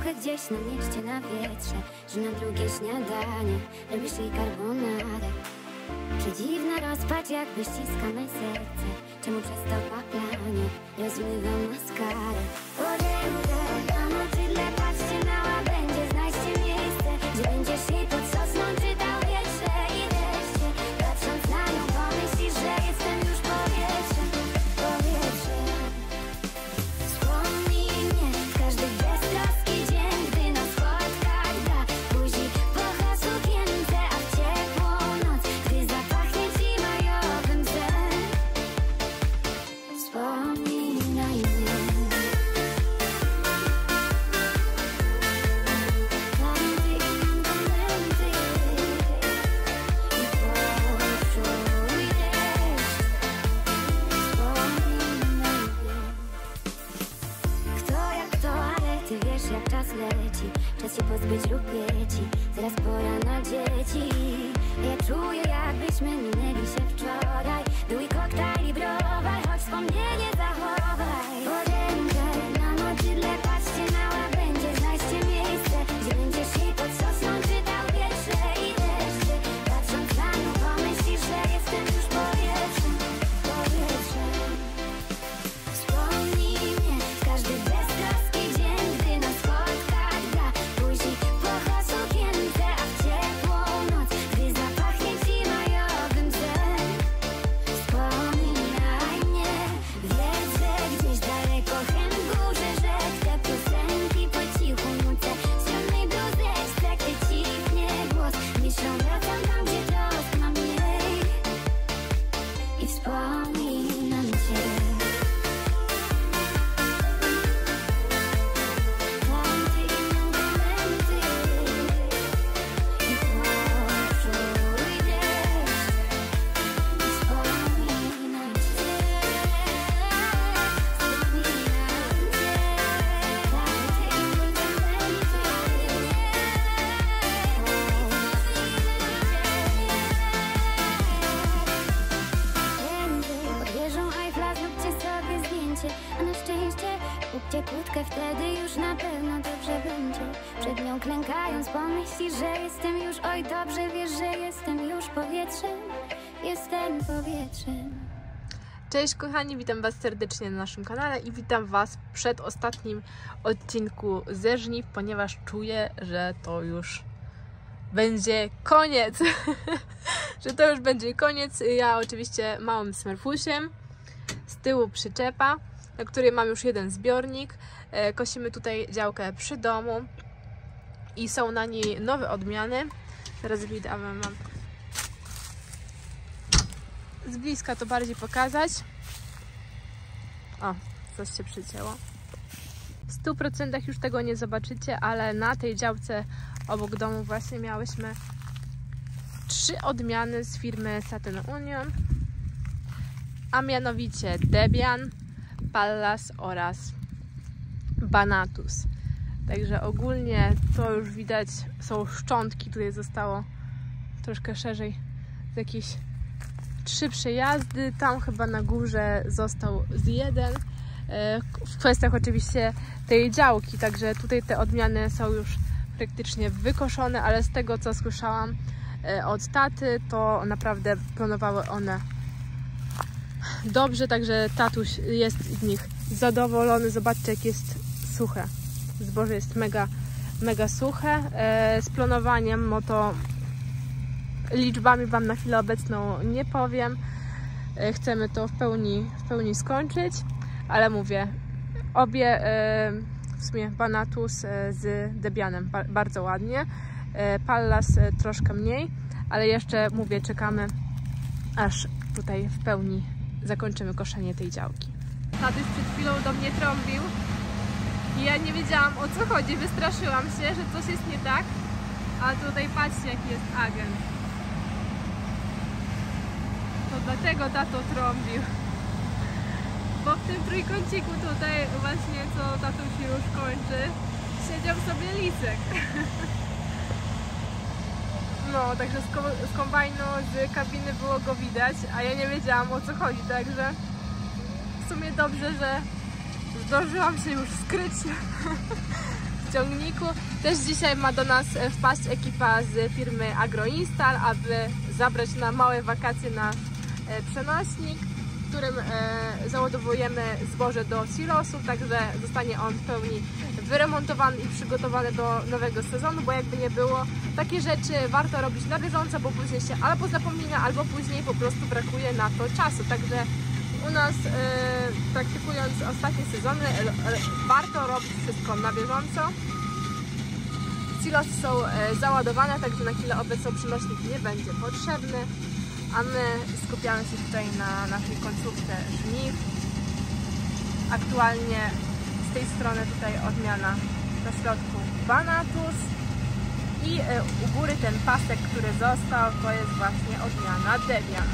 bułkę gdzieś na mieście na wietrze, że na drugie śniadanie robisz jej karbonadę. Przedziwna rozpacz, jakby ściskamy serce. Czemu przez to paplanie rozmywam maskarę? Podejdę na motyle, patrzcie na łabędzie. Znajdźcie miejsce, gdzie będziesz jej pod sosną czytał wiersze i deszcze. Patrząc na nią pomyślisz, że jestem już powietrzem, powietrzem. Wspomnij mnie w każdy beztroski dzień, gdy na schodkach gra buzi pocha sukience, a w ciepłą noc, gdy zapachnie ci majowym sen. Wspominaj mnie. Tamty i momenty i poczuj deszcz. Wspominaj mnie. Kto jak to, ale ty wiesz jak czas leci. Czas się pozbyć rupieci, teraz pora na dzieci. Ja czuję jakbyśmy minęli się wczoraj. Dół i koktajl i browar, choć wspomnienie zachowaj. Podejdę na motyle, patrzcie na łabędzie. Znajdźcie miejsce, gdzie będziesz jej pod sosną czytał wiersze i deszcze. Patrząc na nią pomyślisz, że jestem już powietrzem, powietrzem. Wspomnij mnie w każdy beztroski dzień, gdy na schodkach gra buzi pocha sukience, a w ciepłą noc, gdy zapachnie ci majowym sen. Wspominaj mnie, wiedzę gdzieś daleko hen w górze rzek. Te piosenki po cichu nucę w ciemnej bluzeczce, gdy cichnie głos. Myślą wracam tam, gdzie trosk mam mniej i wspominam cię. Tamty i momenty i poczuj deszcz. Wspominam cię. Wspominam cię. Tamty i momenty pod wieżą Eiffla zróbcie sobie zdjęcie, a na szczęście kupcie kłódkę, wtedy już na pewno dobrze będzie. Przed nią klękając pomyślisz, że jestem już, oj dobrze wiesz, że jestem już powietrzem, jestem powietrzem. Cześć kochani, witam Was serdecznie na naszym kanale i witam Was w przedostatnim odcinku ze żniw, ponieważ czuję, że to już będzie koniec. Że to już będzie koniec. Ja oczywiście małym smerfusiem, z tyłu przyczepa, na której mam już jeden zbiornik. Kosimy tutaj działkę przy domu i są na niej nowe odmiany. Teraz widać, mam z bliska to bardziej pokazać. O, coś się przycięło. W 100% już tego nie zobaczycie, ale na tej działce obok domu właśnie miałyśmy 3 odmiany z firmy Satin Union, a mianowicie Debian, Pallas oraz Banatus. Także ogólnie to już widać, są szczątki, tutaj zostało troszkę szerzej z jakieś 3 przejazdy, tam chyba na górze został z 1 w kwestiach oczywiście tej działki, także tutaj te odmiany są już praktycznie wykoszone, ale z tego co słyszałam od taty, to naprawdę plonowały one dobrze, także tatuś jest z nich zadowolony. Zobaczcie jak jest suche, zboże jest mega suche. Z plonowaniem, no to liczbami Wam na chwilę obecną nie powiem. Chcemy to w pełni skończyć, ale mówię, obie w sumie Banatus z Debianem bardzo ładnie, Pallas troszkę mniej, ale jeszcze mówię, czekamy aż tutaj w pełni zakończymy koszenie tej działki. Tatuś przed chwilą do mnie trąbił i ja nie wiedziałam o co chodzi, wystraszyłam się, że coś jest nie tak, a tutaj patrzcie jaki jest agent. To dlatego tato trąbił. Bo w tym trójkąciku tutaj właśnie, co tatuś już kończy, siedział sobie lisek. No, także z kombajnu, z kabiny było go widać, a ja nie wiedziałam o co chodzi, także w sumie dobrze, że zdążyłam się już skryć ciągniku. Też dzisiaj ma do nas wpaść ekipa z firmy Agroinstal, aby zabrać na małe wakacje nasz przenośnik, w którym załadowujemy zboże do silosu, także zostanie on w pełni wyremontowany i przygotowany do nowego sezonu, bo jakby nie było, takie rzeczy warto robić na bieżąco, bo później się albo zapomina, albo później po prostu brakuje na to czasu. Także u nas praktykując ostatnie sezony warto robić wszystko na bieżąco. Silosy są załadowane, także na chwilę obecną przenośnik nie będzie potrzebny, a my skupiamy się tutaj na naszej końcówce żniw. Aktualnie z tej strony tutaj odmiana na środku Banatus i u góry ten pasek, który został, to jest właśnie odmiana Debian.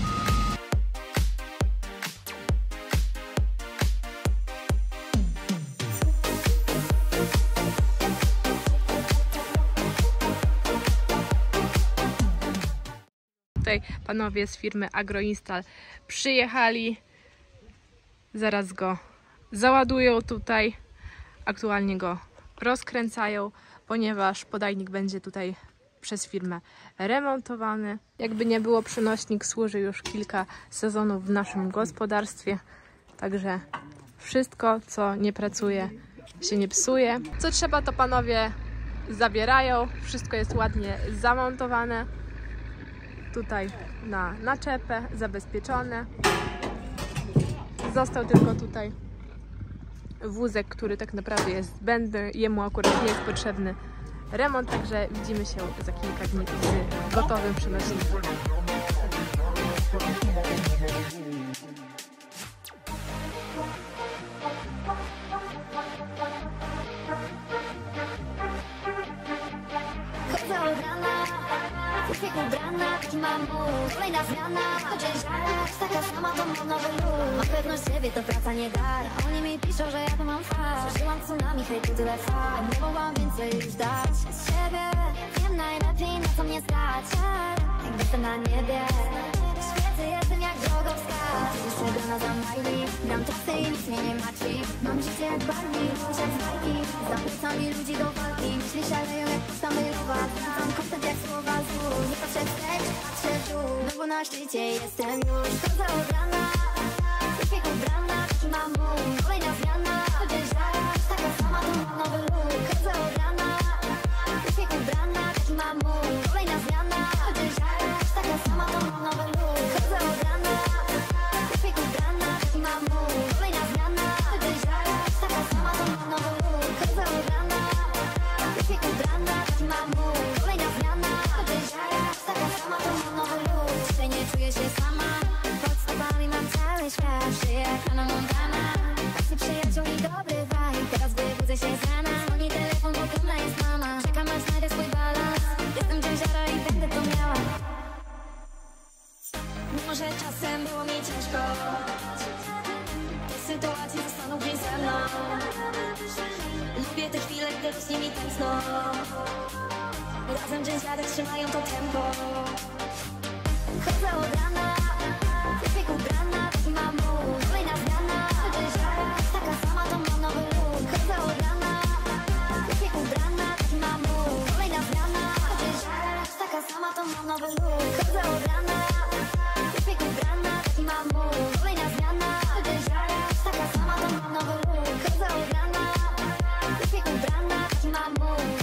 Tutaj panowie z firmy Agroinstal przyjechali, zaraz go załadują tutaj, aktualnie go rozkręcają, ponieważ podajnik będzie tutaj przez firmę remontowany. Jakby nie było, przenośnik służy już kilka sezonów w naszym gospodarstwie, także wszystko, co nie pracuje, się nie psuje. Co trzeba, to panowie zabierają, wszystko jest ładnie zamontowane. Tutaj na naczepę zabezpieczone. Został tylko tutaj wózek, który tak naprawdę jest zbędny. Jemu akurat nie jest potrzebny remont, także widzimy się za kilka dni z gotowym przenośnikiem. Ubrana, taki mam mózg, kolejna zmiana. Chodzisz żarać, taka sama to mam nowy luz. Mam pewność siebie, to praca nie dar. Oni mi piszą, że ja to mam fakt. Przeżyłam tsunami, hejtu tyle fakt. Nie mogłam więcej już dać z siebie. Wiem najlepiej, na co mnie stać. Jak jestem na niebie, świecę, jestem jak drogowskaz. Jeszcze grana za majli, gram trasy i nic mnie nie martwi. Mam życie jak barni, życie jak z bajki. Za plecami ludzi do walki. Myśli szaleją jak puszta mailowa. Wrzucam kontent jak słowa z ust. Nie patrzę wstecz, patrzę tu. No bo na szczycie jestem już. Chodzę od rana, jak ubrana, taki mam mózg. Kolejna zmiana, chodzisz zaraz, taka sama to mam nowy look. Chodzę od rana, jak ubrana, taki mam mózg. Kolejna zmiana, chodzisz zaraz, taka sama to mam nowy look. Chodzę od rana, jak ubrana, taki mam mózg. Kolejna zmiana, chodzisz zaraz, taka sama to mam nowy look. Chodzę od rana, jak ubrana, taki mam mózg. Kolejna zmiana, chodzisz zaraz, taka sama to mam nowy look. Dzisiaj nie czuję się sama, pod stopami mam cały świat. Żyję jak Hannah Montana, tacy przyjaciół i dobry vibe. Teraz wybudzę się z rana, dzwoni telefon, bo dumna jest mama. Czekam aż znajdę swój balans, jestem ciężara i będę to miała. Mimo że czasem było mi ciężko, te sytuacje zostaną gdzieś ze mną. Lubię te chwile, gdy rośnie mi tęskno. Razem dzień zjadek trzymają to tempo. Chodzę od rana, jak ubrana, taki mam mózg. Kolejna zmiana, chodzisz zaraz, taka sama to mam nowy look. Chodzę od rana, jak ubrana, taki mam mózg. Kolejna zmiana, chodzisz zaraz, taka sama to mam nowy look. Chodzę od rana, jak ubrana, taki mam mózg. Kolejna zmiana, chodzisz zaraz, taka sama to mam nowy look. Chodzę od rana, jak ubrana, taki mam mózg.